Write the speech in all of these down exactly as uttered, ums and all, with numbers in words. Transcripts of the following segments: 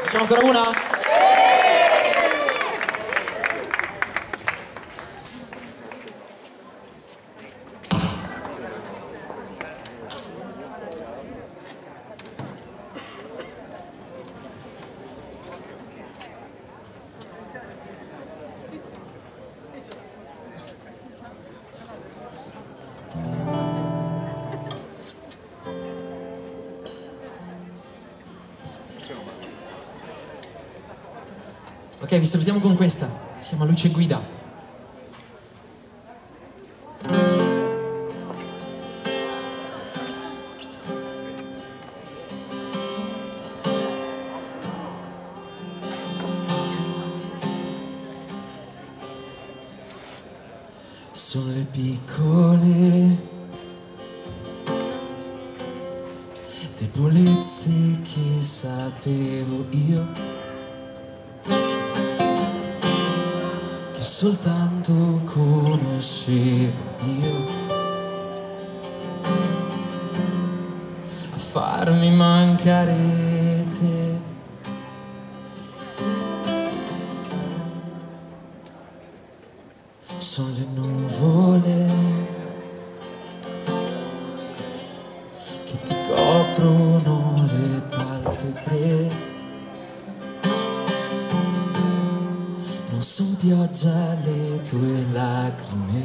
Facciamo ancora una? Ok, vi salutiamo con questa, si chiama Luce Guida. Sono le piccole debolezze che sapevo io, che soltanto conoscevo io, a farmi mancare te. Sono le nuvole che ti coprono le palpebre. Non son pioggia le tue lacrime,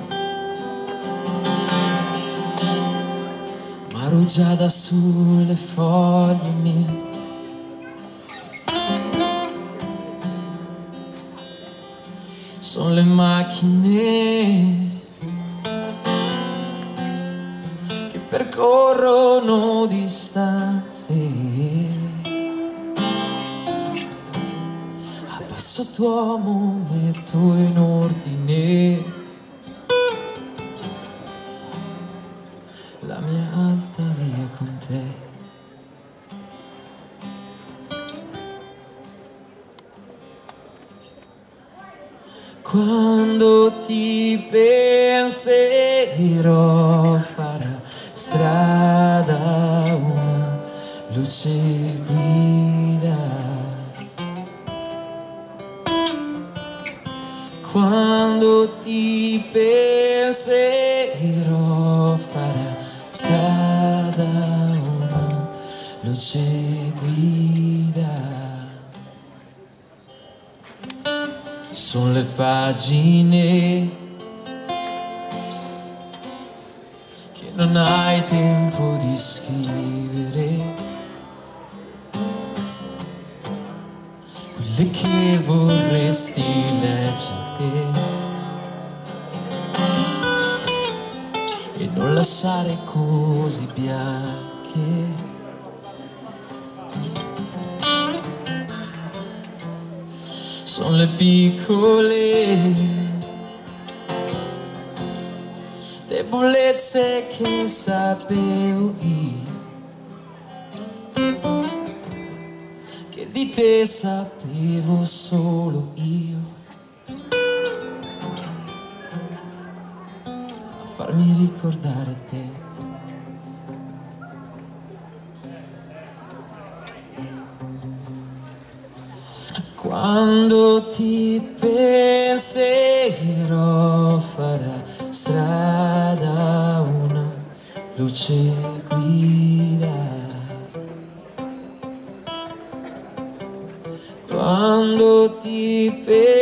ma rugiada sulle foglie mie. Sono le macchine che percorrono distanze a passo d'uomo, metto in ordine la mia alta via con te. Quando ti penserò farà strada una luce guida. Quando ti penserò farà strada una luce guida. Sono le pagine che non hai tempo di scrivere, quelle che vorresti leggere e non lasciare così bianche. Sono le piccole debolezze che sapevo io, che di te sapevo solo io, a farmi ricordare te. Quando ti penserò farà strada una luce guida. Quando ti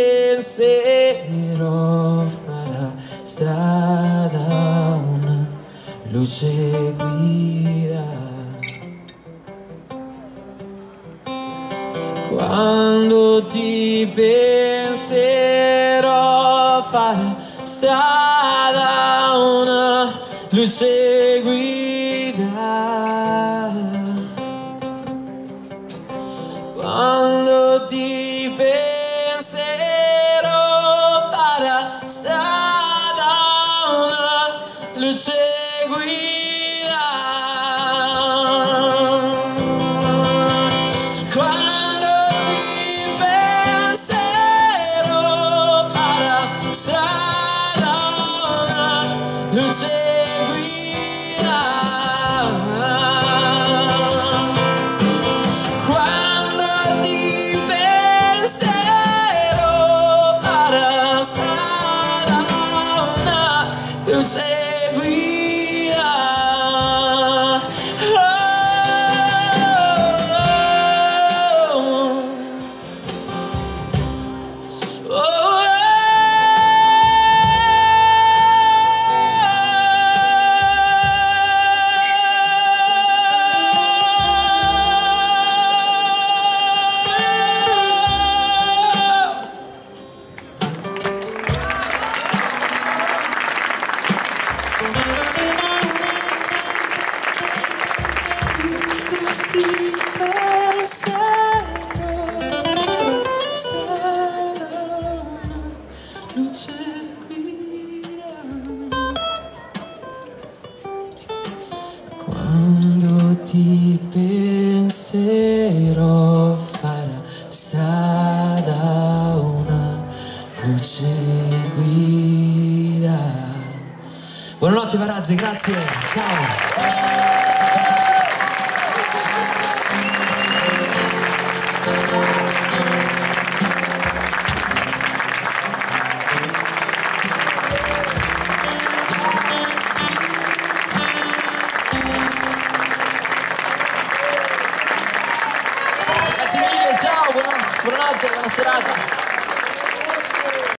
penserò farà strada una luce guida. Quando ti penserò farà strada una luce guida. Quando ti penserò farà strada una luce guida. Quando ti però farà strada una luce guida. Buonanotte Varazzi, grazie, ciao. Grazie mille, ciao, buona, buonanotte, buona serata.